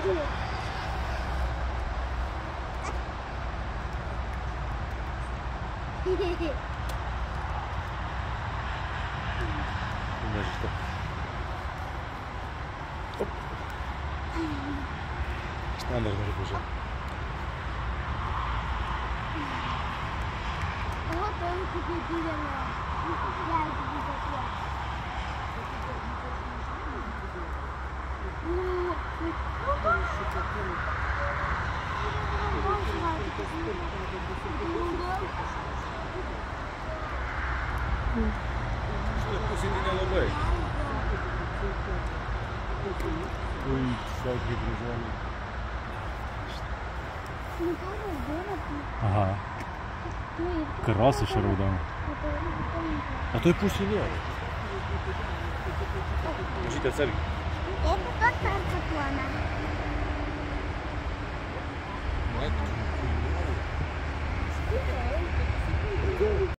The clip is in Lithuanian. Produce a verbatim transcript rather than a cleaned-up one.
Нежно. Оп. Штандар да рибожа. Ого, той купи билено. Я купи за Что посередине лобей? Ой, всякие друзья. Ага. Краси шарудами. А то й пусть і лєвий. Можіть, а це... Это как картоплана.